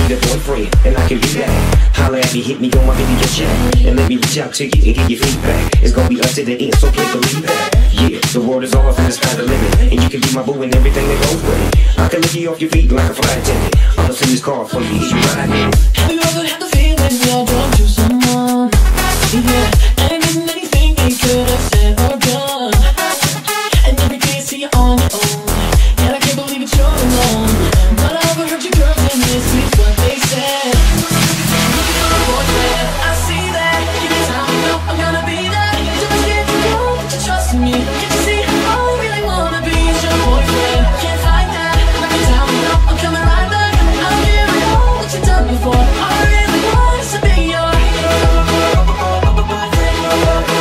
need a boyfriend, and I can be that. Holla at me, hit me on my video chat, and let me reach out to you and give you feedback. It's gonna be up to the end, so please believe that. Yeah, the world is ours and it's time to live it, and you can be my boo and everything that goes with it. I can lift you off your feet like a flight attendant. I'ma send this car for you, you ride it. Have you ever had the feeling you're drawn to someone? Yeah, and in anything they could have said or done, and every day you see you on your own, and I can't believe it's you're alone. But I overheard your girls and this is what they said. Looking for a boyfriend, I see that. Give me time, you know I'm gonna be there. Don't get to know that you trust me. Can't you see all I really wanna be is your boyfriend? Can't fight that. Let me down, you know I'm coming right back. I'll give it all what you've done before. I really want to be your boyfriend.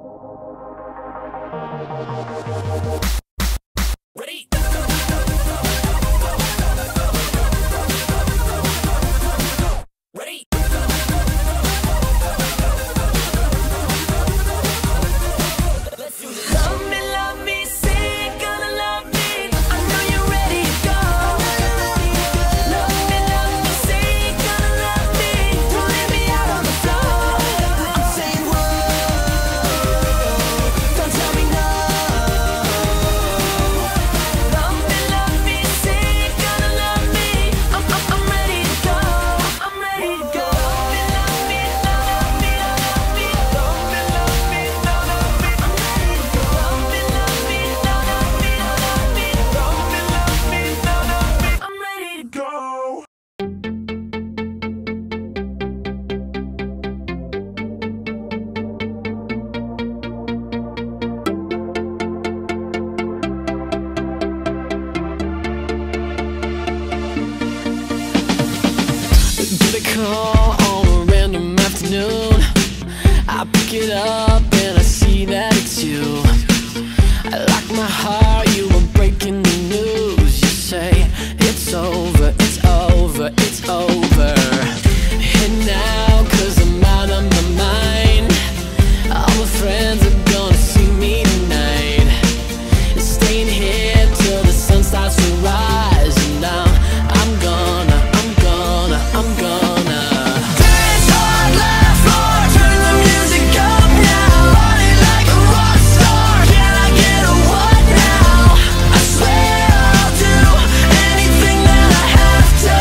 Ready? Ready? Let's do this. Love me, say you're gonna love me. I know you're ready to go. Love me, say you're gonna love me. Don't leave me out on the floor. I'm saying whoa, don't tell me no. Love me, say you're gonna love me. I'm ready to go. I'm ready to go. Love me, love me, love me, love me, love me, love me, love me. I'm ready to go. Love me, love me, love me, love me, love me, love me. I'm ready to go. Get a call on a random afternoon. I pick it up and I see that it's you. I lock my heart, you were breaking the news. You say it's over, it's over, it's over. And now, 'cause I'm out of my mind, all my friends are gonna see me tonight. Staying here till the sun starts to rise. And I'm gonna dance hard, laugh hard, turn the music up now. Party like a rock star. Can I get a what now? I swear I'll do anything that I have to,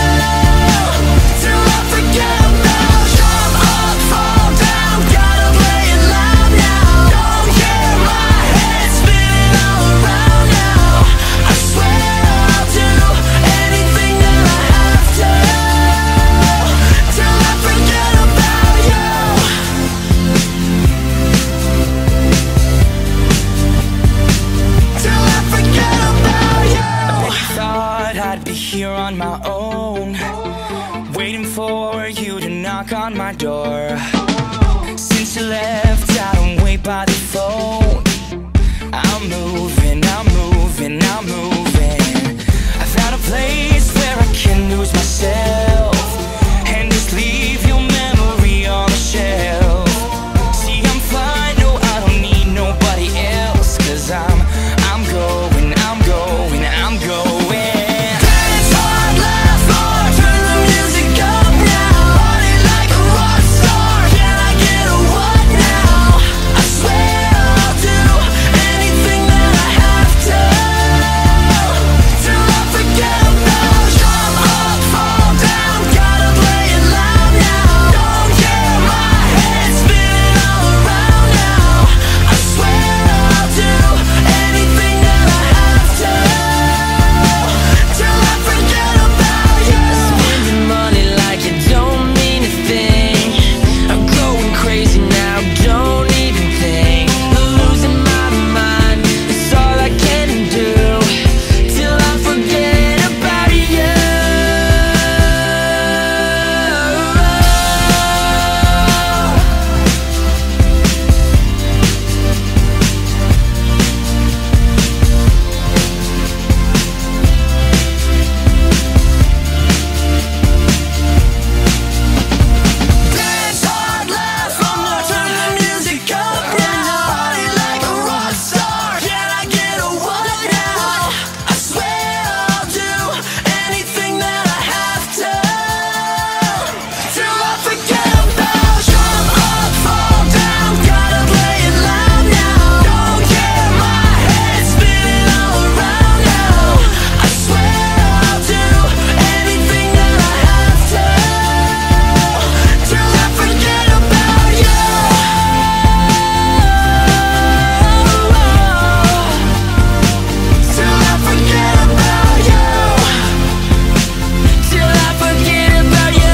till I forget about. Jump up, fall down, gotta play it loud now. Don't care, my head's spinning all around now. I swear I'll do anything that I have to, till I forget about you. Till I forget about you. I thought I'd be here on my own, waiting for you to knock on my door. Since you left, I don't wait by the phone. I'm moving, I'm moving, I'm moving. I found a place where I can lose myself and just leave your memory on the shelf. See, I'm fine, no, I don't need nobody else, 'cause I'm going, I'm going, I'm going. Dance hard, laugh hard, turn the music up now. Party like a rock star. Can I get a what now? I swear I'll do anything that I have to, till I forget about. Jump up, fall down, gotta play it loud now. Don't care, my head's spinning all around now. I swear I'll do anything that I have to, till I forget about you. Spending money like it don't mean a thing. I'm going crazy now, don't even think. Losing my mind, it's all I can do, till I forget about you. Dance hard, laugh hard, turn the music up now. Party like a rock star. Can I get a what now? I swear I'll do anything that I have to, till I forget about. Jump up, fall down, gotta play it loud now. Don't care, my head's spinning all around now. I swear I'll do anything that I have to, till I forget about you. Till I forget about you. Till I forget about you.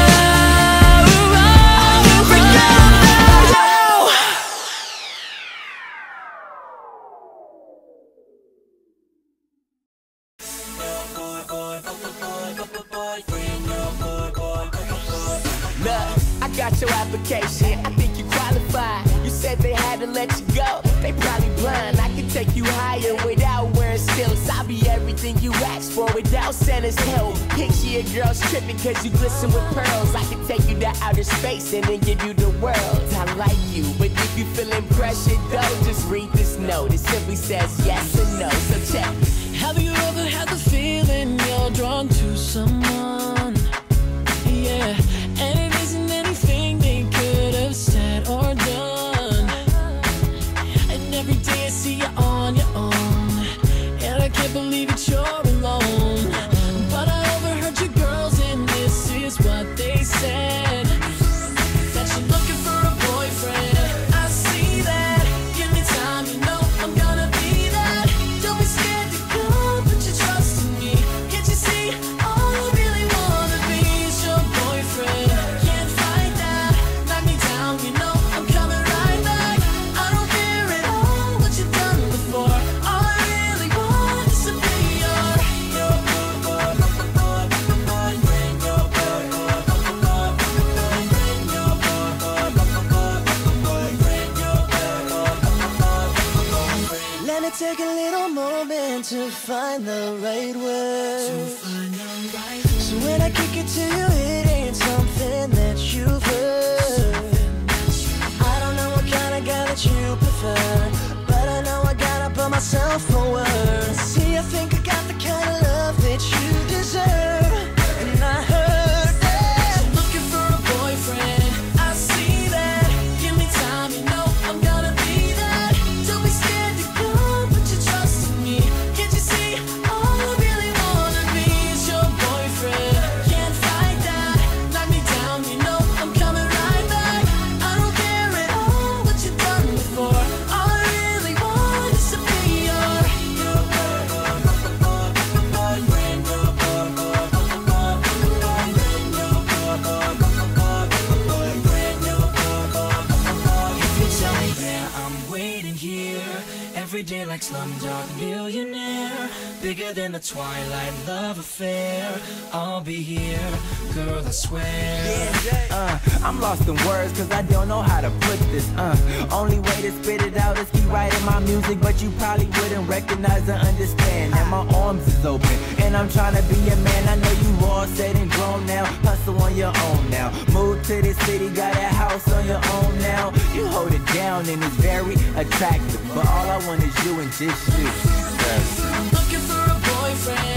Forget about you. Look, I got your application. I think you qualify. You said they had to let you go. They probably blind. I can take you higher without wearing stilts. I'll be everything you asked for without Santa's help. Picture your girls tripping cause you glisten with pearls. I can take you to outer space and then give you the world. I like you, but if you feeling pressured though, just read this note. It simply says yes or no, so check. Have you ever had the feeling you're drawn to someone? Yeah, and it isn't anything they could have said or done. And every day I see you on your own, and I can't believe that you're alone. But I overheard your girls and this is what they said, that you're looking for a boyfriend. I see that. Give me time, you know I'm gonna be that. Don't be scared to go, put your trust in me. Can't you see, all I really wanna be is your boyfriend. Can't fight that, knock me down, you know I'm coming right back. I don't care at all what you've done before. All I really want is to be your Let me take a little moment to find the right words. So when I kick it to you, it ain't something that you've heard. I don't know what kind of guy that you prefer, but I know I gotta put myself forward. See, I think I got the kind of love that you deserve. And I heard that you're looking for a boyfriend. I see that. Give me time, you know I'm gonna be that. Don't be scared to go, put your trust in me. Can't you see, all I really wanna be is your boyfriend. Can't fight that, knock me down, you know I'm coming right back. I don't care at all what you've done before. All I really want is to be your every day like Slumdog Millionaire, bigger than the Twilight love affair. I'll be here, girl, I swear. I'm lost in words cause I don't know how to put this. Only way to spit it out is keep writing my music, but you probably wouldn't recognize or understand that my arms is open and I'm trying to be a man. I know you all said and grown now, hustle on your own now. Move to the city, got a house on your own now. You hold it down and it's very attractive, but all I want is you and just you. I'm looking for a boyfriend.